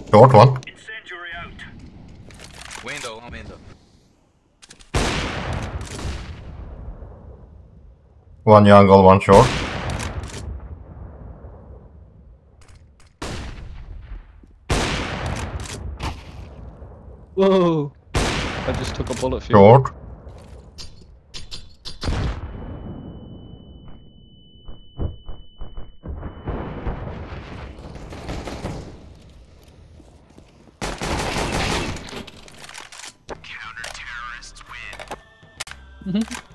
Short one. Incendiary out. Window, one window. One jungle, one short. Whoa! I just took a bullet for you. Short. Counter-terrorists win.